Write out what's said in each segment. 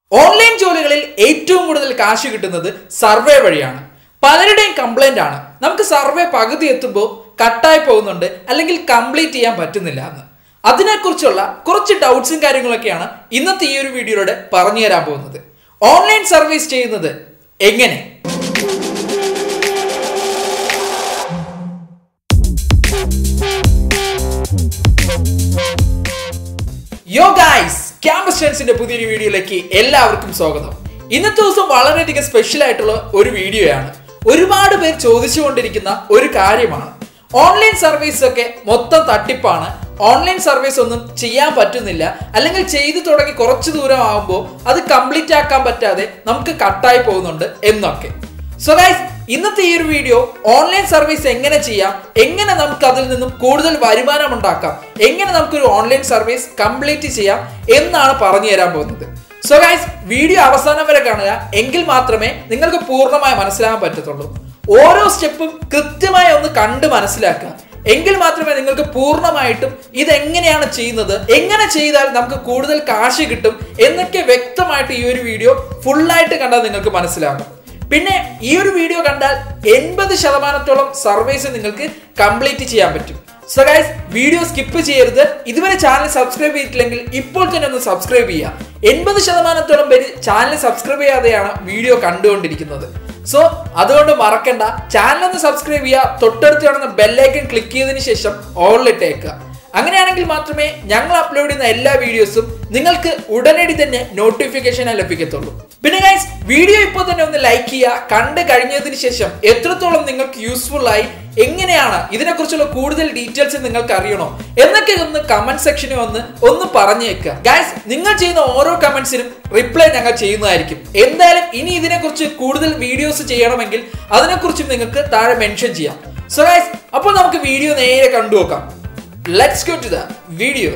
Online ജോലികളിൽ ഏറ്റവും കൂടുതൽ കാശ് കിട്ടുന്നത് സർവേ വഴിയാണ്. പലരുടെയും കംപ്ലൈന്റ് ആണ്, നമുക്ക് സർവേ പകുതി എത്തുമ്പോൾ കട്ടായി പോകുന്നുണ്ട് അല്ലെങ്കിൽ കംപ്ലീറ്റ് ചെയ്യാൻ പറ്റുന്നില്ല എന്ന്. അതിനെക്കുറിച്ചുള്ള കുറച്ച് ഡൗട്ട്സും കാര്യങ്ങളൊക്കെയാണ് ഇന്നത്തെ ഈ ഒരു വീഡിയോയിലൂടെ പറഞ്ഞു തരാൻ പോകുന്നത്. ഓൺലൈൻ സർവീസ് ചെയ്യുന്നത് എങ്ങനെ? യോ ഗൈസ്, Trendz പുതിയൊരു വീഡിയോയിലേക്ക് എല്ലാവർക്കും സ്വാഗതം. ഇന്നത്തെ ദിവസം വളരെയധികം സ്പെഷ്യൽ ആയിട്ടുള്ള ഒരു വീഡിയോയാണ്. ഒരുപാട് പേർ ചോദിച്ചുകൊണ്ടിരിക്കുന്ന ഒരു കാര്യമാണ്. ഓൺലൈൻ സർവീസ് ഒക്കെ മൊത്തം തട്ടിപ്പാണ്, ഓൺലൈൻ സർവീസ് ഒന്നും ചെയ്യാൻ പറ്റുന്നില്ല, അല്ലെങ്കിൽ ചെയ്തു തുടങ്ങി കുറച്ച് ദൂരം ആകുമ്പോൾ അത് കംപ്ലീറ്റ് ആക്കാൻ പറ്റാതെ നമുക്ക് കട്ടായി പോകുന്നുണ്ട് എന്നൊക്കെ. സോ ഗൈസ്, ഇന്നത്തെ ഈ ഒരു വീഡിയോ ഓൺലൈൻ സർവീസ് എങ്ങനെ ചെയ്യാം, എങ്ങനെ നമുക്ക് അതിൽ നിന്നും കൂടുതൽ വരുമാനം ഉണ്ടാക്കാം, എങ്ങനെ നമുക്കൊരു ഓൺലൈൻ സർവീസ് കംപ്ലീറ്റ് ചെയ്യാം എന്നാണ് പറഞ്ഞു തരാൻ പോകുന്നത്. സോ ഗൈസ്, വീഡിയോ അവസാനം വരെ കാണുക, എങ്കിൽ മാത്രമേ നിങ്ങൾക്ക് പൂർണ്ണമായി മനസ്സിലാക്കാൻ പറ്റത്തുള്ളൂ. ഓരോ സ്റ്റെപ്പും കൃത്യമായി ഒന്ന് കണ്ട് മനസ്സിലാക്കുക, എങ്കിൽ മാത്രമേ നിങ്ങൾക്ക് പൂർണ്ണമായിട്ടും ഇതെങ്ങനെയാണ് ചെയ്യുന്നത്, എങ്ങനെ ചെയ്താൽ നമുക്ക് കൂടുതൽ കാശ് കിട്ടും എന്നൊക്കെ വ്യക്തമായിട്ട് ഈ ഒരു വീഡിയോ ഫുള്ളായിട്ട് കണ്ടാൽ നിങ്ങൾക്ക് മനസ്സിലാകും. പിന്നെ ഈ ഒരു വീഡിയോ കണ്ടാൽ 80% സർവീസ് നിങ്ങൾക്ക് കംപ്ലീറ്റ് ചെയ്യാൻ പറ്റും. സോ ഗൈസ്, വീഡിയോ സ്കിപ്പ് ചെയ്യരുത്. ഇതുവരെ ചാനൽ സബ്സ്ക്രൈബ് ചെയ്തിട്ടില്ലെങ്കിൽ ഇപ്പോൾ തന്നെ ഒന്ന് സബ്സ്ക്രൈബ് ചെയ്യുക. 80% പേര് ചാനൽ സബ്സ്ക്രൈബ് ചെയ്യാതെയാണ് വീഡിയോ കണ്ടുകൊണ്ടിരിക്കുന്നത്. സോ അതുകൊണ്ട് മറക്കണ്ട, ചാനൽ ഒന്ന് സബ്സ്ക്രൈബ് ചെയ്യുക, തൊട്ടടുത്ത് കാണുന്ന ബെല്ലൈക്കൺ ക്ലിക്ക് ചെയ്തതിന് ശേഷം ഓളിലിട്ടേക്കുക. അങ്ങനെയാണെങ്കിൽ മാത്രമേ ഞങ്ങൾ അപ്ലോഡ് ചെയ്യുന്ന എല്ലാ വീഡിയോസും നിങ്ങൾക്ക് ഉടനടി തന്നെ നോട്ടിഫിക്കേഷനായി ലഭിക്കത്തുള്ളൂ. പിന്നെ ഗൈസ്, വീഡിയോ ഇപ്പോൾ തന്നെ ഒന്ന് ലൈക്ക് ചെയ്യുക. കണ്ടു കഴിഞ്ഞതിന് ശേഷം എത്രത്തോളം നിങ്ങൾക്ക് യൂസ്ഫുൾ ആയി, എങ്ങനെയാണ് ഇതിനെക്കുറിച്ചുള്ള കൂടുതൽ ഡീറ്റെയിൽസ് നിങ്ങൾക്ക് അറിയണോ എന്നൊക്കെ ഒന്ന് കമന്റ് സെക്ഷനിൽ ഒന്ന് പറഞ്ഞേക്കുക. ഗൈസ്, നിങ്ങൾ ചെയ്യുന്ന ഓരോ കമന്റ്സിനും റിപ്ലൈ ഞങ്ങൾ ചെയ്യുന്നതായിരിക്കും. എന്തായാലും ഇനി ഇതിനെക്കുറിച്ച് കൂടുതൽ വീഡിയോസ് ചെയ്യണമെങ്കിൽ അതിനെക്കുറിച്ചും നിങ്ങൾക്ക് താഴെ മെൻഷൻ ചെയ്യാം. സോ ഗൈസ്, അപ്പോൾ നമുക്ക് വീഡിയോ നേരെ കണ്ടുനോക്കാം. Let's go to the video.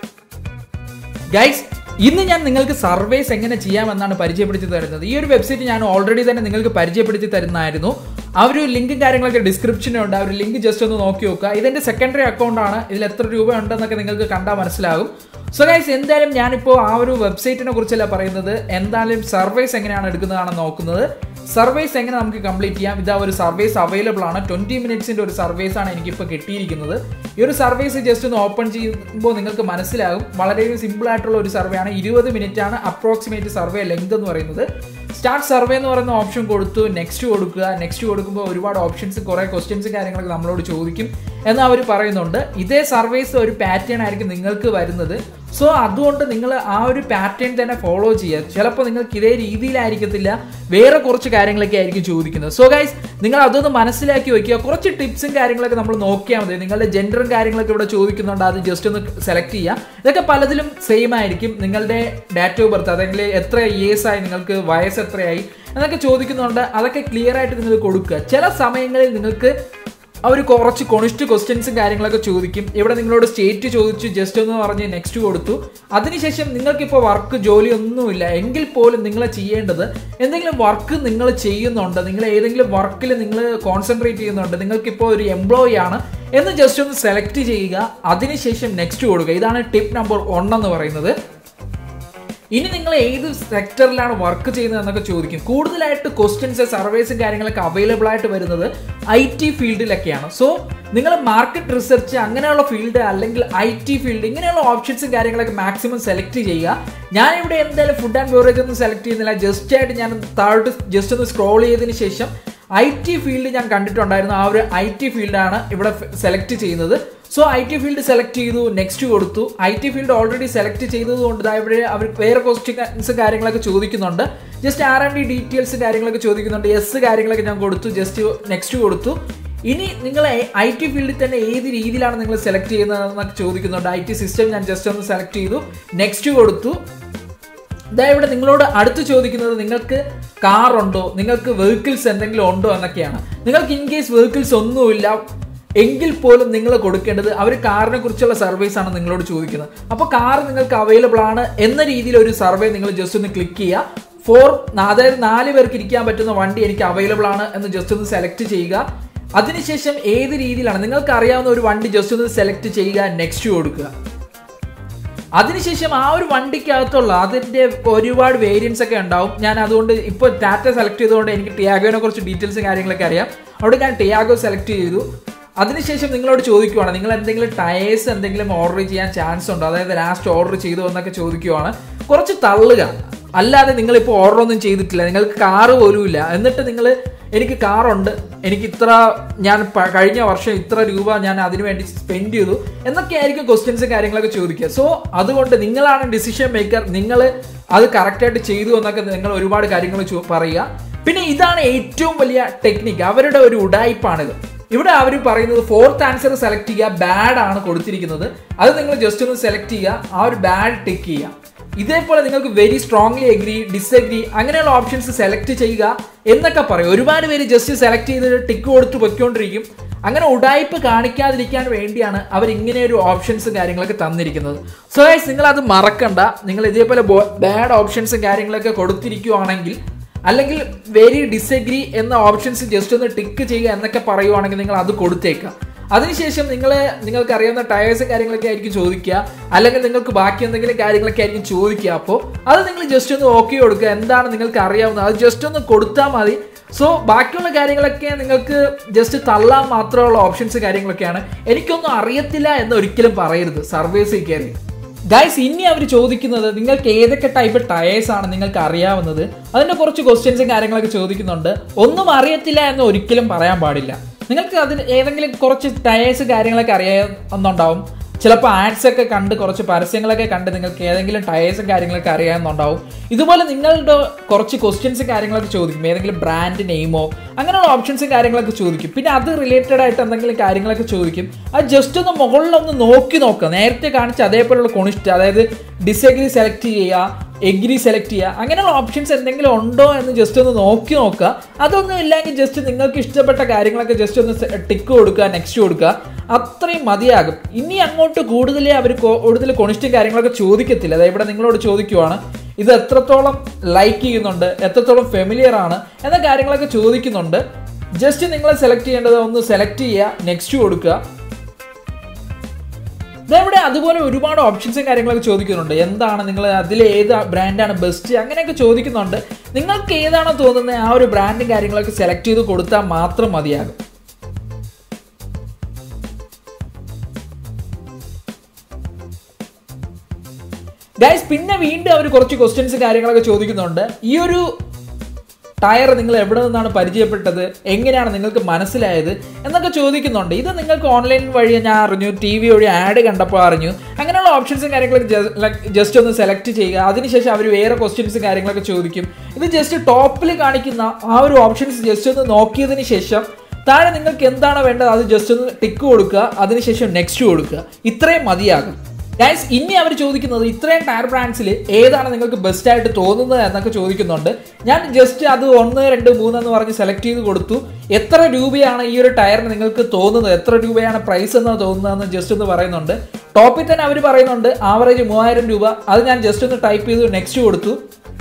Guys, ഇന്ന് ഞാൻ നിങ്ങൾക്ക് സർവേസ് എങ്ങനെ ചെയ്യാമെന്നാണ് പരിചയപ്പെടുത്തി തരുന്നത്. ഈ ഒരു വെബ്സൈറ്റ് ഞാൻ ഓൾറെഡി തന്നെ നിങ്ങൾക്ക് പരിചയപ്പെടുത്തി തരുന്നതായിരുന്നു. ആ ഒരു ലിങ്കും കാര്യങ്ങളൊക്കെ ഡിസ്ക്രിപ്ഷനിലുണ്ട്. ആ ഒരു ലിങ്ക് ജസ്റ്റ് ഒന്ന് നോക്കി നോക്കുക. ഇതെൻ്റെ സെക്കൻഡറി അക്കൗണ്ട് ആണ്. ഇതിൽ എത്ര രൂപ ഉണ്ടെന്നൊക്കെ നിങ്ങൾക്ക് കണ്ടാൽ മനസ്സിലാകും. സോ ഗൈസ്, എന്തായാലും ഞാനിപ്പോൾ ആ ഒരു വെബ്സൈറ്റിനെ കുറിച്ചല്ല പറയുന്നത്, എന്തായാലും സർവേസ് എങ്ങനെയാണ് എടുക്കുന്നതാണ് നോക്കുന്നത്. സർവേസ് എങ്ങനെ നമുക്ക് കംപ്ലീറ്റ് ചെയ്യാം. ഇതാ ഒരു സർവേസ് അവൈലബിൾ ആണ്. 20 മിനിറ്റ്സിൻ്റെ ഒരു സർവേസ് ആണ് എനിക്കിപ്പോൾ കിട്ടിയിരിക്കുന്നത്. ഈ ഒരു സർവേസ് ജസ്റ്റ് ഒന്ന് ഓപ്പൺ ചെയ്യുമ്പോൾ നിങ്ങൾക്ക് മനസ്സിലാകും. വളരെ സിമ്പിൾ ആയിട്ടുള്ള ഒരു സർവേ ആണ്. 20 മിനിറ്റ് ആണ് അപ്രോക്സിമേറ്റ് സർവേ ലെങ്ത് എന്ന് പറയുന്നത്. സ്റ്റാർട്ട് സർവേ എന്ന് പറയുന്ന ഓപ്ഷൻ കൊടുത്തു നെക്സ്റ്റ് കൊടുക്കുക. നെക്സ്റ്റ് കൊടുക്കുമ്പോൾ ഒരുപാട് ഓപ്ഷൻസ്, കുറേ ക്വസ്റ്റ്യൻസും കാര്യങ്ങളൊക്കെ നമ്മളോട് ചോദിക്കും എന്ന് അവർ പറയുന്നുണ്ട്. ഇതേ സർവേസ് ഒരു പാറ്റേൺ ആയിരിക്കും നിങ്ങൾക്ക് വരുന്നത്. സോ അതുകൊണ്ട് നിങ്ങൾ ആ ഒരു പാറ്റേൺ തന്നെ ഫോളോ ചെയ്യുക. ചിലപ്പോൾ നിങ്ങൾക്ക് ഇതേ രീതിയിലായിരിക്കത്തില്ല, വേറെ കുറച്ച് കാര്യങ്ങളൊക്കെ ആയിരിക്കും ചോദിക്കുന്നത്. സോ ഗൈസ്, നിങ്ങൾ അതൊന്ന് മനസ്സിലാക്കി വയ്ക്കുക. കുറച്ച് ടിപ്സും കാര്യങ്ങളൊക്കെ നമ്മൾ നോക്കിയാൽ മതി. നിങ്ങളുടെ ജെൻഡറും കാര്യങ്ങളൊക്കെ ഇവിടെ ചോദിക്കുന്നുണ്ട്, അത് ജസ്റ്റ് ഒന്ന് സെലക്ട് ചെയ്യുക. ഇതൊക്കെ പലതിലും സെയിം ആയിരിക്കും. നിങ്ങളുടെ ഡേറ്റ് ഓഫ് ബർത്ത്, അല്ലെങ്കിൽ എത്ര ഇയേഴ്സ് ആയി, നിങ്ങൾക്ക് വയസ്സ് എത്രയായി എന്നൊക്കെ ചോദിക്കുന്നുണ്ട്. അതൊക്കെ ക്ലിയർ ആയിട്ട് നിങ്ങൾ കൊടുക്കുക. ചില സമയങ്ങളിൽ നിങ്ങൾക്ക് അവർ കുറച്ച് കൊണിസ്റ്റ് ക്വസ്റ്റ്യൻസും കാര്യങ്ങളൊക്കെ ചോദിക്കും. ഇവിടെ നിങ്ങളോട് സ്റ്റേറ്റ് ചോദിച്ചു, ജസ്റ്റ് ഒന്ന് പറഞ്ഞ് നെക്സ്റ്റ് കൊടുത്തു. അതിനുശേഷം നിങ്ങൾക്കിപ്പോൾ വർക്ക് ജോലി ഒന്നുമില്ല എങ്കിൽ പോലും നിങ്ങൾ ചെയ്യേണ്ടത്, എന്തെങ്കിലും വർക്ക് നിങ്ങൾ ചെയ്യുന്നുണ്ട്, നിങ്ങൾ ഏതെങ്കിലും വർക്കിൽ നിങ്ങൾ കോൺസെൻട്രേറ്റ് ചെയ്യുന്നുണ്ട്, നിങ്ങൾക്കിപ്പോൾ ഒരു എംപ്ലോയി ആണ് എന്ന് ജസ്റ്റ് ഒന്ന് സെലക്ട് ചെയ്യുക. അതിനുശേഷം നെക്സ്റ്റ് കൊടുക്കുക. ഇതാണ് ടിപ്പ് നമ്പർ 1 എന്ന് പറയുന്നത്. ഇനി നിങ്ങൾ ഏത് സെക്ടറിലാണ് വർക്ക് ചെയ്യുന്നത് എന്നൊക്കെ ചോദിക്കും. കൂടുതലായിട്ട് ക്വസ്റ്റ്യൻസ്, സർവേസും കാര്യങ്ങളൊക്കെ അവൈലബിൾ ആയിട്ട് വരുന്നത് IT ഫീൽഡിലൊക്കെയാണ്. സോ നിങ്ങൾ മാർക്കറ്റ് റിസർച്ച് അങ്ങനെയുള്ള ഫീൽഡ്, അല്ലെങ്കിൽ IT ഫീൽഡ്, ഇങ്ങനെയുള്ള ഓപ്ഷൻസും കാര്യങ്ങളൊക്കെ മാക്സിമം സെലക്ട് ചെയ്യുക. ഞാനിവിടെ എന്തായാലും ഫുഡ് ആൻഡ് ബെവറേജ് ഒന്നും സെലക്ട് ചെയ്യുന്നില്ല. ജസ്റ്റ് ആയിട്ട് ഞാൻ താഴോട്ട് ജസ്റ്റ് ഒന്ന് സ്ക്രോൾ ചെയ്തതിന് ശേഷം IT ഫീൽഡ് ഞാൻ കണ്ടിട്ടുണ്ടായിരുന്നു. ആ ഒരു IT ഫീൽഡാണ് ഇവിടെ സെലക്ട് ചെയ്യുന്നത്. സോ IT ഫീൽഡ് സെലക്ട് ചെയ്തു, നെക്സ്റ്റ് കൊടുത്തു. IT ഫീൽഡ് ഓൾറെഡി സെലക്ട് ചെയ്തതുകൊണ്ട് ഇവിടെ അവർ വേറെ ക്വസ്റ്റ്യൻസ് കാര്യങ്ങളൊക്കെ ചോദിക്കുന്നുണ്ട്. ജസ്റ്റ് R&D ഡീറ്റെയിൽസ് കാര്യങ്ങളൊക്കെ ചോദിക്കുന്നുണ്ട്. കാര്യങ്ങളൊക്കെ ഞാൻ കൊടുത്തു, ജസ്റ്റ് നെക്സ്റ്റ് കൊടുത്തു. ഇനി നിങ്ങൾ IT ഫീൽഡിൽ തന്നെ ഏത് രീതിയിലാണ് നിങ്ങൾ സെലക്ട് ചെയ്യുന്നതെന്നൊക്കെ ചോദിക്കുന്നുണ്ട്. IT സിസ്റ്റം ഞാൻ ജസ്റ്റ് ഒന്ന് സെലക്ട് ചെയ്തു, നെക്സ്റ്റ് കൊടുത്തു. ഇവിടെ നിങ്ങളോട് അടുത്ത് ചോദിക്കുന്നത് നിങ്ങൾക്ക് കാർ ഉണ്ടോ, നിങ്ങൾക്ക് വെഹിക്കിൾസ് എന്തെങ്കിലും ഉണ്ടോ എന്നൊക്കെയാണ്. നിങ്ങൾക്ക് ഇൻ കേസ് വെഹിക്കിൾസ് ഒന്നുമില്ല എങ്കിൽ പോലും നിങ്ങൾ കൊടുക്കേണ്ടത്, അവർ കാറിനെ കുറിച്ചുള്ള സർവീസ് ആണ് നിങ്ങളോട് ചോദിക്കുന്നത്. അപ്പോൾ കാർ നിങ്ങൾക്ക് അവൈലബിൾ ആണ് എന്ന രീതിയിൽ ഒരു സർവേ നിങ്ങൾ ജസ്റ്റ് ഒന്ന് ക്ലിക്ക് ചെയ്യുക. അതായത് 4 പേർക്ക് ഇരിക്കാൻ പറ്റുന്ന വണ്ടി എനിക്ക് അവൈലബിൾ ആണ് എന്ന് ജസ്റ്റ് ഒന്ന് സെലക്ട് ചെയ്യുക. അതിനുശേഷം ഏത് രീതിയിലാണ് നിങ്ങൾക്ക് അറിയാവുന്ന ഒരു വണ്ടി ജസ്റ്റ് ഒന്ന് സെലക്ട് ചെയ്യുക, നെക്സ്റ്റ് കൊടുക്കുക. അതിനുശേഷം ആ ഒരു വണ്ടിക്കകത്തുള്ള അതിൻ്റെ ഒരുപാട് വേരിയൻസ് ഒക്കെ ഉണ്ടാവും. ഞാൻ അതുകൊണ്ട് ഇപ്പോൾ ടാറ്റ സെലക്ട് ചെയ്തുകൊണ്ട് എനിക്ക് ടിയാഗോനെ കുറിച്ച് ഡീറ്റെയിൽസും കാര്യങ്ങളൊക്കെ അറിയാം. അവിടെ ഞാൻ ടിയാഗോ സെലക്ട് ചെയ്തു. അതിനുശേഷം നിങ്ങളോട് ചോദിക്കുവാണ് നിങ്ങൾ എന്തെങ്കിലും ടയേഴ്സ് എന്തെങ്കിലും ഓർഡർ ചെയ്യാൻ ചാൻസ് ഉണ്ടോ, അതായത് ലാസ്റ്റ് ഓർഡർ ചെയ്തു എന്നൊക്കെ ചോദിക്കുവാണ്. കുറച്ച് തള്ളുക, അല്ലാതെ നിങ്ങളിപ്പോൾ ഓർഡർ ഒന്നും ചെയ്തിട്ടില്ല, നിങ്ങൾക്ക് കാറ് പോലും ഇല്ല, എന്നിട്ട് നിങ്ങൾ എനിക്ക് കാറുണ്ട്, എനിക്ക് ഇത്ര ഞാൻ കഴിഞ്ഞ വർഷം ഇത്ര രൂപ ഞാൻ അതിനു വേണ്ടി സ്പെൻഡ് ചെയ്തു എന്നൊക്കെ ആയിരിക്കും ക്വസ്റ്റ്യൻസ് കാര്യങ്ങളൊക്കെ ചോദിക്കുക. സോ അതുകൊണ്ട് നിങ്ങളാണ് ഡിസിഷൻ മേക്കർ, നിങ്ങൾ അത് കറക്റ്റായിട്ട് ചെയ്തു എന്നൊക്കെ നിങ്ങൾ ഒരുപാട് കാര്യങ്ങൾ പറയുക. പിന്നെ ഇതാണ് ഏറ്റവും വലിയ ടെക്നിക്ക്, അവരുടെ ഒരു ഉഡായിപ്പാണിത്. ഇവിടെ അവർ പറയുന്നത് 4th ആൻസർ സെലക്ട് ചെയ്യുക, ബാഡ് ആണ് കൊടുത്തിരിക്കുന്നത്, അത് നിങ്ങൾ ജസ്റ്റ് ഒന്ന് സെലക്ട് ചെയ്യുക, ആ ഒരു ബാഡ് ടിക്ക് ചെയ്യുക. ഇതേപോലെ നിങ്ങൾക്ക് വെരി സ്ട്രോങ്ലി എഗ്രി, ഡിസ്എഗ്രി അങ്ങനെയുള്ള ഓപ്ഷൻസ് സെലക്ട് ചെയ്യുക എന്നൊക്കെ പറയും. ഒരുപാട് പേര് ജസ്റ്റ് സെലക്ട് ചെയ്ത് ടിക്ക് കൊടുത്ത് പൊയ്ക്കൊണ്ടിരിക്കും. അങ്ങനെ ഉഡായിപ്പ് കാണിക്കാതിരിക്കാൻ വേണ്ടിയാണ് അവർ ഇങ്ങനെ ഒരു ഓപ്ഷൻസും കാര്യങ്ങളൊക്കെ തന്നിരിക്കുന്നത്. സോ ഗൈസ്, നിങ്ങളത് മറക്കണ്ട. നിങ്ങൾ ഇതേപോലെ ബാഡ് ഓപ്ഷൻസും കാര്യങ്ങളൊക്കെ കൊടുത്തിരിക്കുകയാണെങ്കിൽ, അല്ലെങ്കിൽ വെരി ഡിസ്എഗ്രി എന്ന ഓപ്ഷൻസ് ജസ്റ്റ് ഒന്ന് ടിക്ക് ചെയ്യുക എന്നൊക്കെ പറയുവാണെങ്കിൽ നിങ്ങൾ അത് കൊടുത്തേക്കുക. അതിനുശേഷം നിങ്ങൾക്ക് അറിയാവുന്ന ടയേഴ്സ് കാര്യങ്ങളൊക്കെ ആയിരിക്കും ചോദിക്കുക, അല്ലെങ്കിൽ നിങ്ങൾക്ക് ബാക്കി എന്തെങ്കിലും കാര്യങ്ങളൊക്കെ ആയിരിക്കും ചോദിക്കുക. അപ്പോൾ അത് നിങ്ങൾ ജസ്റ്റ് ഒന്ന് ഓക്കെ കൊടുക്കുക, എന്താണ് നിങ്ങൾക്ക് അറിയാവുന്നത് അത് ജസ്റ്റ് ഒന്ന് കൊടുത്താൽ മതി. സോ ബാക്കിയുള്ള കാര്യങ്ങളൊക്കെ നിങ്ങൾക്ക് ജസ്റ്റ് തള്ളാൻ മാത്രമുള്ള ഓപ്ഷൻസ് കാര്യങ്ങളൊക്കെയാണ്. എനിക്കൊന്നും അറിയത്തില്ല എന്ന് ഒരിക്കലും പറയരുത് സർവീസിൽ കയറി. ഗൈസ്, ഇനി അവർ ചോദിക്കുന്നത് നിങ്ങൾക്ക് ഏതൊക്കെ ടൈപ്പ് ടയേഴ്സ് ആണ് നിങ്ങൾക്ക് അറിയാവുന്നത്, അതിൻ്റെ കുറച്ച് ക്വസ്റ്റ്യൻസും കാര്യങ്ങളൊക്കെ ചോദിക്കുന്നുണ്ട്. ഒന്നും അറിയത്തില്ല എന്ന് ഒരിക്കലും പറയാൻ പാടില്ല. നിങ്ങൾക്ക് അതിന് ഏതെങ്കിലും കുറച്ച് ടയേഴ്സ് കാര്യങ്ങളൊക്കെ അറിയാവുന്നുണ്ടാവും. ചിലപ്പോൾ ആഡ്സ് ഒക്കെ കണ്ട് കുറച്ച് പരസ്യങ്ങളൊക്കെ കണ്ട് നിങ്ങൾക്ക് ഏതെങ്കിലും ടയേഴ്സും കാര്യങ്ങളൊക്കെ അറിയാവുന്നുണ്ടാവും. ഇതുപോലെ നിങ്ങളുടെ കുറച്ച് ക്വസ്റ്റ്യൻസും കാര്യങ്ങളൊക്കെ ചോദിക്കും, ഏതെങ്കിലും ബ്രാൻഡ് നെയിമോ അങ്ങനെയുള്ള ഓപ്ഷൻസും കാര്യങ്ങളൊക്കെ ചോദിക്കും. പിന്നെ അത് റിലേറ്റഡ് ആയിട്ട് എന്തെങ്കിലും കാര്യങ്ങളൊക്കെ ചോദിക്കും. അത് ജസ്റ്റ് ഒന്ന് മുകളിലൊന്ന് നോക്കുക, നേരത്തെ കാണിച്ച അതേപോലെയുള്ള കോണിസ്റ്റ്, അതായത് ഡിസ്എഗ്രി സെലക്ട് ചെയ്യുക, എഗ്രി സെലക്ട് ചെയ്യുക, അങ്ങനെയുള്ള ഓപ്ഷൻസ് എന്തെങ്കിലും ഉണ്ടോ എന്ന് ജസ്റ്റ് ഒന്ന് നോക്കുക. അതൊന്നും ഇല്ലെങ്കിൽ ജസ്റ്റ് നിങ്ങൾക്ക് ഇഷ്ടപ്പെട്ട കാര്യങ്ങളൊക്കെ ജസ്റ്റ് ഒന്ന് ടിക്ക് കൊടുക്കുക, നെക്സ്റ്റ് കൊടുക്കുക, അത്രയും മതിയാകും. ഇനി അങ്ങോട്ട് കൂടുതൽ കോണിസ്റ്റും കാര്യങ്ങളൊക്കെ ചോദിക്കത്തില്ല. അതായത് ഇവിടെ നിങ്ങളോട് ചോദിക്കുവാണ് ഇത് എത്രത്തോളം ലൈക്ക് ചെയ്യുന്നുണ്ട്, എത്രത്തോളം ഫെമിലിയർ ആണ് എന്ന കാര്യങ്ങളൊക്കെ ചോദിക്കുന്നുണ്ട്. ജസ്റ്റ് നിങ്ങൾ സെലക്ട് ചെയ്യേണ്ടത് ഒന്ന് സെലക്ട് ചെയ്യുക, നെക്സ്റ്റ് കൊടുക്കുക. ഇതെവിടെ അതുപോലെ ഒരുപാട് ഓപ്ഷൻസും കാര്യങ്ങളൊക്കെ ചോദിക്കുന്നുണ്ട്. എന്താണ് നിങ്ങൾ അതിൽ ഏത് ബ്രാൻഡാണ് ബെസ്റ്റ് അങ്ങനെയൊക്കെ ചോദിക്കുന്നുണ്ട്. നിങ്ങൾക്ക് ഏതാണോ തോന്നുന്നത് ആ ഒരു ബ്രാൻഡും കാര്യങ്ങളൊക്കെ സെലക്ട് ചെയ്ത് കൊടുത്താൽ മാത്രം മതിയാകും. ഗൈസ്, പിന്നെ വീണ്ടും അവർ കുറച്ച് ക്വസ്റ്റ്യൻസ് കാര്യങ്ങളൊക്കെ ചോദിക്കുന്നുണ്ട്. ഈ ഒരു ടയർ നിങ്ങൾ എവിടെ നിന്നാണ് പരിചയപ്പെട്ടത്, എങ്ങനെയാണ് നിങ്ങൾക്ക് മനസ്സിലായത് എന്നൊക്കെ ചോദിക്കുന്നുണ്ട്. ഇത് നിങ്ങൾക്ക് ഓൺലൈൻ വഴി ഞാൻ അറിഞ്ഞു, TV വഴി ആഡ് കണ്ടപ്പോൾ അറിഞ്ഞു. അങ്ങനെയുള്ള ഓപ്ഷൻസും കാര്യങ്ങളൊക്കെ ജസ്റ്റ് ഒന്ന് സെലക്ട് ചെയ്യുക. അതിനുശേഷം അവർ വേറെ ക്വസ്റ്റ്യൻസും കാര്യങ്ങളൊക്കെ ചോദിക്കും. ഇത് ജസ്റ്റ് ടോപ്പിൽ കാണിക്കുന്ന ആ ഒരു ഓപ്ഷൻസ് ജസ്റ്റ് ഒന്ന് നോക്കിയതിന് ശേഷം താഴെ നിങ്ങൾക്ക് എന്താണോ വേണ്ടത് അത് ജസ്റ്റ് ഒന്ന് ടിക്ക് കൊടുക്കുക, അതിനുശേഷം നെക്സ്റ്റ് കൊടുക്കുക. ഇത്രയും മതിയാകും. ഗൈസ്, ഇനി അവർ ചോദിക്കുന്നത് ഇത്രയും ടയർ ബ്രാൻഡ്സിൽ ഏതാണ് നിങ്ങൾക്ക് ബെസ്റ്റ് ആയിട്ട് തോന്നുന്നത് എന്നൊക്കെ ചോദിക്കുന്നുണ്ട്. ഞാൻ ജസ്റ്റ് അത് 1, 2, 3 എന്ന് പറഞ്ഞ് സെലക്ട് ചെയ്ത് കൊടുത്തു. എത്ര രൂപയാണ് ഈ ഒരു ടയറിന് നിങ്ങൾക്ക് തോന്നുന്നത്, എത്ര രൂപയാണ് പ്രൈസ് എന്ന് തോന്നുന്നതെന്ന് ജസ്റ്റ് ഒന്ന് പറയുന്നുണ്ട്. ടോപ്പിൽ തന്നെ അവർ പറയുന്നുണ്ട് ആവറേജ് 3000 രൂപ. അത് ഞാൻ ജസ്റ്റ് ഒന്ന് ടൈപ്പ് ചെയ്തു, നെക്സ്റ്റ് കൊടുത്തു,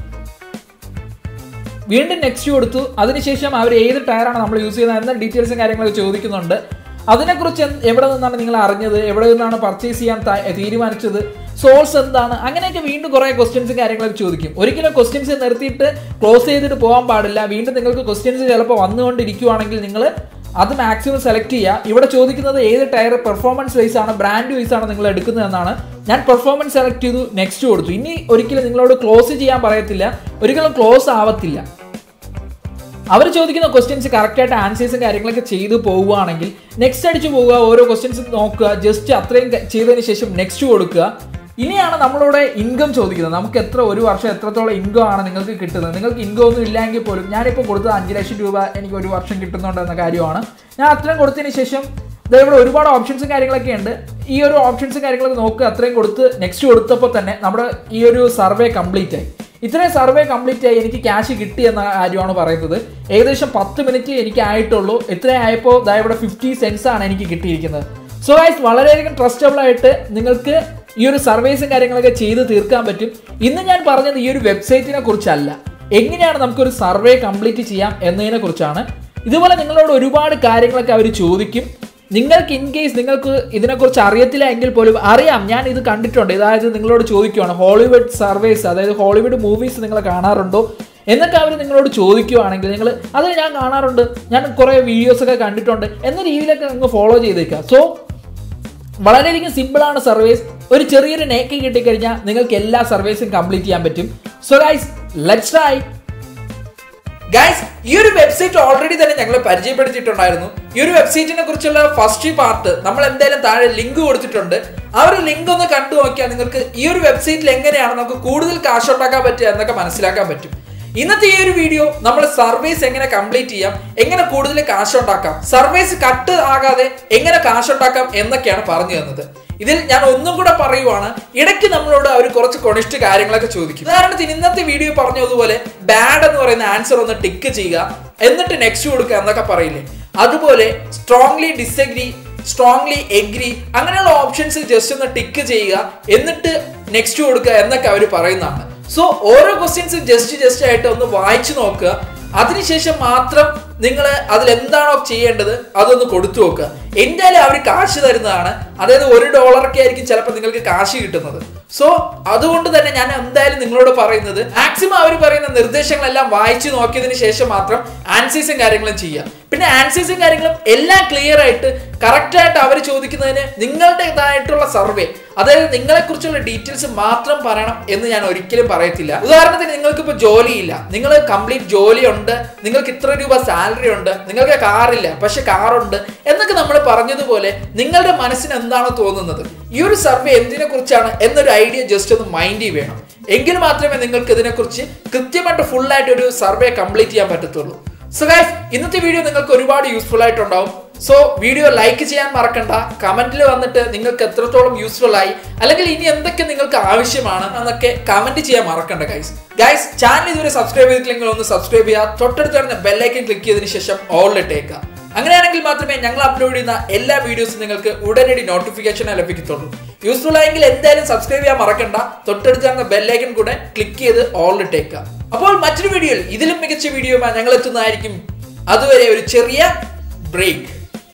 വീണ്ടും നെക്സ്റ്റ് കൊടുത്തു. അതിനുശേഷം അവർ ഏത് ടയറാണ് നമ്മൾ യൂസ് ചെയ്യുന്നത് എന്ന ഡീറ്റെയിൽസും കാര്യങ്ങളൊക്കെ ചോദിക്കുന്നുണ്ട്. അതിനെക്കുറിച്ച് എവിടെ നിന്നാണ് നിങ്ങൾ അറിഞ്ഞത്, എവിടെ നിന്നാണ് പർച്ചേസ് ചെയ്യാൻ തീരുമാനിച്ചത്, സോഴ്സ് എന്താണ്, അങ്ങനെയൊക്കെ വീണ്ടും കുറേ ക്വസ്റ്റ്യൻസും കാര്യങ്ങളൊക്കെ ചോദിക്കും. ഒരിക്കലും ക്വസ്റ്റ്യൻസ് നിർത്തിയിട്ട് ക്ലോസ് ചെയ്തിട്ട് പോകാൻ പാടില്ല. വീണ്ടും നിങ്ങൾക്ക് ക്വസ്റ്റ്യൻസ് ചിലപ്പോൾ വന്നുകൊണ്ടിരിക്കുവാണെങ്കിൽ നിങ്ങൾ അത് മാക്സിമം സെലക്ട് ചെയ്യുക. ഇവിടെ ചോദിക്കുന്നത് ഏത് ടയർ പെർഫോമൻസ് വൈസ് ആണ്, ബ്രാൻഡ് വൈസ് ആണ് നിങ്ങൾ എടുക്കുന്നതെന്നാണ്. ഞാൻ പെർഫോമൻസ് സെലക്ട് ചെയ്തു, നെക്സ്റ്റ് കൊടുത്തു. ഇനി ഒരിക്കലും നിങ്ങളോട് ക്ലോസ് ചെയ്യാൻ പറയത്തില്ല, ഒരിക്കലും ക്ലോസ് ആവത്തില്ല. അവർ ചോദിക്കുന്ന ക്വസ്റ്റ്യൻസ് കറക്റ്റായിട്ട് ആൻസേഴ്സും കാര്യങ്ങളൊക്കെ ചെയ്തു പോവുകയാണെങ്കിൽ നെക്സ്റ്റ് അടിച്ചു പോവുക, ഓരോ ക്വസ്റ്റ്യൻസ് നോക്കുക, ജസ്റ്റ് അത്രയും ചെയ്തതിന് ശേഷം നെക്സ്റ്റ് കൊടുക്കുക. ഇനിയാണ് നമ്മളുടെ ഇൻകം ചോദിക്കുന്നത്. നമുക്ക് ഒരു വർഷം എത്രത്തോളം ഇൻകം ആണ് നിങ്ങൾക്ക് കിട്ടുന്നത്. നിങ്ങൾക്ക് ഇൻകം ഒന്നും ഇല്ലെങ്കിൽ പോലും ഞാനിപ്പോൾ കൊടുത്തത് 5 ലക്ഷം രൂപ എനിക്ക് ഒരു വർഷം കിട്ടുന്നുണ്ട് എന്ന കാര്യമാണ്. ഞാൻ അത്രയും കൊടുത്തതിന് ശേഷം ഇവിടെ ഒരുപാട് ഓപ്ഷൻസും കാര്യങ്ങളൊക്കെ ഉണ്ട്. ഈ ഒരു ഓപ്ഷൻസും കാര്യങ്ങളൊക്കെ നോക്കുക, അത്രയും കൊടുത്ത് നെക്സ്റ്റ് കൊടുത്തപ്പോൾ തന്നെ നമ്മുടെ ഈ ഒരു സർവേ കംപ്ലീറ്റ് ആയി. ഇത്രയും സർവേ കംപ്ലീറ്റ് ആയി എനിക്ക് ക്യാഷ് കിട്ടി എന്ന കാര്യമാണ് പറയുന്നത്. ഏകദേശം 10 മിനിറ്റ് എനിക്ക് ആയിട്ടുള്ളൂ. ഇത്രയും ആയപ്പോൾ ഇവിടെ 50 സെൻസ് ആണ് എനിക്ക് കിട്ടിയിരിക്കുന്നത്. സോ ഗൈസ്, വളരെയധികം ട്രസ്റ്റബിൾ ആയിട്ട് നിങ്ങൾക്ക് ഈ ഒരു സർവേസും കാര്യങ്ങളൊക്കെ ചെയ്ത് തീർക്കാൻ പറ്റും. ഇന്ന് ഞാൻ പറഞ്ഞത് ഈ ഒരു വെബ്സൈറ്റിനെ കുറിച്ചല്ല, എങ്ങനെയാണ് നമുക്കൊരു സർവേ കംപ്ലീറ്റ് ചെയ്യാം എന്നതിനെ കുറിച്ചാണ്. ഇതുപോലെ നിങ്ങളോട് ഒരുപാട് കാര്യങ്ങളൊക്കെ അവർ ചോദിക്കും. നിങ്ങൾക്ക് ഇൻ കേസ് നിങ്ങൾക്ക് ഇതിനെക്കുറിച്ച് അറിയത്തില്ല എങ്കിൽ പോലും അറിയാം, ഞാൻ ഇത് കണ്ടിട്ടുണ്ട്. അതായത് നിങ്ങളോട് ചോദിക്കുവാണ് ഹോളിവുഡ് സർവേസ്, അതായത് ഹോളിവുഡ് മൂവീസ് നിങ്ങൾ കാണാറുണ്ടോ എന്നൊക്കെ അവർ നിങ്ങളോട് ചോദിക്കുവാണെങ്കിൽ നിങ്ങൾ അതിൽ ഞാൻ കാണാറുണ്ട്, ഞാൻ കുറേ വീഡിയോസൊക്കെ കണ്ടിട്ടുണ്ട് എന്ന രീതിയിലൊക്കെ നിങ്ങൾ ഫോളോ ചെയ്തേക്കുക. സോ വളരെയധികം സിമ്പിളാണ് സർവേസ്. ഒരു ചെറിയൊരു നേക്ക് കിട്ടിക്കഴിഞ്ഞാൽ നിങ്ങൾക്ക് എല്ലാ സർവേസും കംപ്ലീറ്റ് ചെയ്യാൻ പറ്റും. So guys, let's try. Guys, ഈ ഒരു വെബ്സൈറ്റ് ഓൾറെഡി തന്നെ ഞങ്ങൾ പരിചയപ്പെടുത്തിയിട്ടുണ്ടായിരുന്നു. ഈ ഒരു വെബ്സൈറ്റിനെ കുറിച്ചുള്ള ഫസ്റ്റ് പാർട്ട് നമ്മൾ എന്തായാലും താഴെ ലിങ്ക് കൊടുത്തിട്ടുണ്ട്. ആ ഒരു ലിങ്ക് ഒന്ന് കണ്ടു നോക്കിയാൽ നിങ്ങൾക്ക് ഈ ഒരു വെബ്സൈറ്റിൽ എങ്ങനെയാണ് നമുക്ക് കൂടുതൽ കാശ് ഉണ്ടാക്കാൻ പറ്റുക എന്നൊക്കെ മനസ്സിലാക്കാൻ പറ്റും. ഇന്നത്തെ ഈ ഒരു വീഡിയോ നമ്മൾ സർവേസ് എങ്ങനെ കംപ്ലീറ്റ് ചെയ്യാം, എങ്ങനെ കൂടുതൽ കാശ് ഉണ്ടാക്കാം, സർവേസ് കട്ട് ആകാതെ എങ്ങനെ കാശ് ഉണ്ടാക്കാം എന്നൊക്കെയാണ് പറഞ്ഞു തന്നത്. ഇതിൽ ഞാൻ ഒന്നും കൂടെ പറയുവാണ്, ഇടയ്ക്ക് നമ്മളോട് അവർ കുറച്ച് കൊണിഷ്ട് കാര്യങ്ങളൊക്കെ ചോദിക്കും. ഉദാഹരണത്തിന് ഇന്നത്തെ വീഡിയോ പറഞ്ഞതുപോലെ ബാഡ് എന്ന് പറയുന്ന ആൻസർ ഒന്ന് ടിക്ക് ചെയ്യുക, എന്നിട്ട് നെക്സ്റ്റ് കൊടുക്കുക എന്നൊക്കെ പറയില്ലേ, അതുപോലെ സ്ട്രോങ്ലി ഡിസഗ്രി, സ്ട്രോങ്ലി എഗ്രി അങ്ങനെയുള്ള ഓപ്ഷൻസ് ജസ്റ്റ് ഒന്ന് ടിക്ക് ചെയ്യുക, എന്നിട്ട് നെക്സ്റ്റ് കൊടുക്കുക എന്നൊക്കെ അവർ പറയുന്നതാണ്. സോ ഓരോ ക്വസ്റ്റ്യൻസും ജസ്റ്റ് ആയിട്ട് ഒന്ന് വായിച്ചു നോക്കുക. അതിനുശേഷം മാത്രം നിങ്ങൾ അതിലെന്താണോ ചെയ്യേണ്ടത് അതൊന്ന് കൊടുത്തു നോക്കുക. എന്തായാലും അവർ കാശ് തരുന്നതാണ്. അതായത് $1 ആയിരിക്കും ചിലപ്പോൾ നിങ്ങൾക്ക് കാശ് കിട്ടുന്നത്. സോ അതുകൊണ്ട് തന്നെ ഞാൻ എന്തായാലും നിങ്ങളോട് പറയുന്നത്, മാക്സിമം അവർ പറയുന്ന നിർദ്ദേശങ്ങളെല്ലാം വായിച്ചു നോക്കിയതിന് ശേഷം മാത്രം ആൻസേഴ്സും കാര്യങ്ങളും ചെയ്യുക. പിന്നെ ആൻസേഴ്സും കാര്യങ്ങളും എല്ലാം ക്ലിയർ ആയിട്ട് കറക്റ്റായിട്ട് അവർ ചോദിക്കുന്നതിന് നിങ്ങളുടേതായിട്ടുള്ള സർവേ, അതായത് നിങ്ങളെക്കുറിച്ചുള്ള ഡീറ്റെയിൽസ് മാത്രം പറയണം എന്ന് ഞാൻ ഒരിക്കലും പറയത്തില്ല. ഉദാഹരണത്തിന് നിങ്ങൾക്ക് ഇപ്പോൾ ജോലിയില്ല, നിങ്ങൾ കംപ്ലീറ്റ് ജോലിയുണ്ട്, നിങ്ങൾക്ക് ഇത്ര രൂപ സാലറി ഉണ്ട്, നിങ്ങൾക്ക് കാറില്ല പക്ഷെ കാറുണ്ട് എന്നൊക്കെ നമ്മൾ പറഞ്ഞതുപോലെ നിങ്ങളുടെ മനസ്സിന് എന്താണോ തോന്നുന്നത്, ഈ ഒരു സർവേ എന്തിനെ കുറിച്ചാണ് എന്നൊരു ഐഡിയ ജസ്റ്റ് ഒന്ന് മൈൻഡിൽ വേണം. എങ്കിൽ മാത്രമേ നിങ്ങൾക്ക് ഇതിനെക്കുറിച്ച് കൃത്യമായിട്ട് ഫുള്ളായിട്ട് ഒരു സർവേ കംപ്ലീറ്റ് ചെയ്യാൻ പറ്റത്തുള്ളൂ. സോ ഗൈസ്, ഇന്നത്തെ വീഡിയോ നിങ്ങൾക്ക് ഒരുപാട് യൂസ്ഫുൾ ആയിട്ടുണ്ടാവും. സോ വീഡിയോ ലൈക്ക് ചെയ്യാൻ മറക്കണ്ട. കമന്റിൽ വന്നിട്ട് നിങ്ങൾക്ക് എത്രത്തോളം യൂസ്ഫുൾ ആയി, അല്ലെങ്കിൽ ഇനി എന്തൊക്കെ നിങ്ങൾക്ക് ആവശ്യമാണ് എന്നൊക്കെ കമന്റ് ചെയ്യാൻ മറക്കണ്ട ഗൈസ്. ചാനൽ ഇതുവരെ സബ്സ്ക്രൈബ് ചെയ്തിട്ടില്ലെങ്കിൽ ഒന്ന് സബ്സ്ക്രൈബ് ചെയ്യുക. തൊട്ടടുത്ത് വരുന്ന ബെല്ലൈക്കൻ ക്ലിക്ക് ചെയ്തതിനു ശേഷം ഓൾ ഇട്ടേക്കുക. അങ്ങനെയാണെങ്കിൽ മാത്രമേ ഞങ്ങൾ അപ്ലോഡ് ചെയ്യുന്ന എല്ലാ വീഡിയോസും നിങ്ങൾക്ക് ഉടനടി നോട്ടിഫിക്കേഷൻ ലഭിക്കത്തുള്ളൂ. യൂസ്ഫുൾ ആയെങ്കിൽ എന്തായാലും സബ്സ്ക്രൈബ് ചെയ്യാൻ മറക്കണ്ട. തൊട്ടടുത്ത് വരുന്ന ബെല്ലൈക്കൻ കൂടെ ക്ലിക്ക് ചെയ്ത് ഓൾ ഇട്ടേക്കുക. അപ്പോൾ മറ്റൊരു വീഡിയോയിൽ ഇതിലും മികച്ച വീഡിയോയുമായി ഞങ്ങൾ എത്തുന്നതായിരിക്കും. അതുവരെ ഒരു ചെറിയ ബ്രേക്ക്.